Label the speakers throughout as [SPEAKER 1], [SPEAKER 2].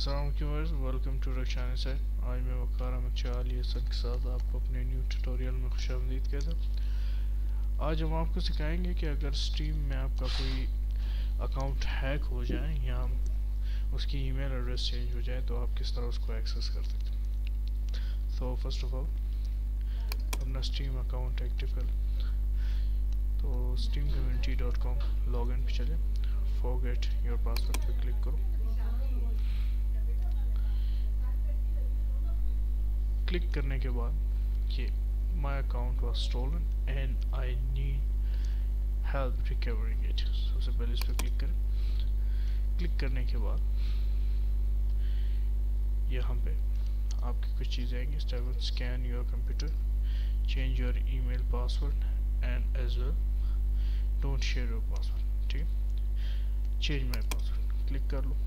[SPEAKER 1] अस्सलाम welcome to रक्षानी sir. आज मैं वकार अहमद शाह के साथ आपको अपने न्यू ट्यूटोरियल में खुशामदीद कहता हूँ। आज हम आपको सिखाएंगे कि अगर स्टीम में आपका कोई अकाउंट हैक हो जाए या उसकी ईमेल एड्रेस चेंज हो जाए तो आप किस तरह उसको एक्सेस कर सकते हैं। तो फर्स्ट ऑफ ऑल अपना स्टीम अकाउंट एक्टिव कर, तो steamcommunity.com लॉगिन पे चले, फॉरगेट योर पासवर्ड पे क्लिक करो। क्लिक करने के बाद ये my account was stolen and I need help recovering it. सबसे पहले इस पर क्लिक करें। क्लिक करने के बाद यहाँ पे आपकी कुछ चीज़ें आएंगी। Step 1, scan your computer, change your email password and as well don't share your password. ठीक है, चेंज माई पासवर्ड क्लिक कर लो।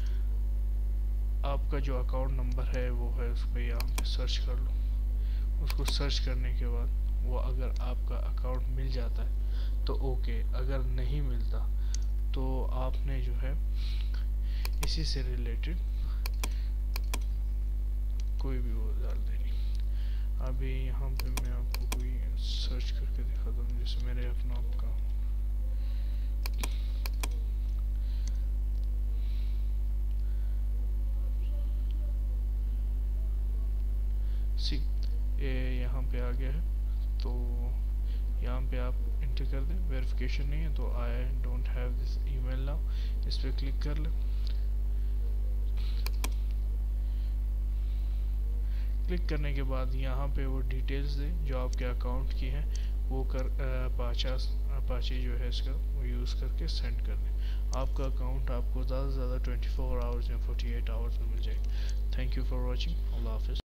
[SPEAKER 1] आपका जो अकाउंट नंबर है वो है, उस पर यहाँ पे सर्च कर लो। उसको सर्च करने के बाद वो अगर आपका अकाउंट मिल जाता है तो ओके, अगर नहीं मिलता तो आपने जो है इसी से रिलेटेड कोई भी वो डाल देनी। अभी यहाँ पे मैं आपको कोई सर्च करके दिखाता हूँ, जैसे मेरे अपना आपका यहाँ पे आ गया है। तो यहाँ पे आप इंटर कर दें। वेरिफिकेशन नहीं है तो I don't have this email now, इस पर क्लिक कर लें। क्लिक करने के बाद यहाँ पे वो डिटेल्स दें जो आपके अकाउंट की हैं, वो कर अपाचे जो है इसका वो यूज़ करके सेंड कर दें। आपका अकाउंट आपको ज़्यादा से ज़्यादा 24 आवर्स या 48 आवर्स में मिल जाएगा। Thank you for watching. अल्लाह हाफिज़।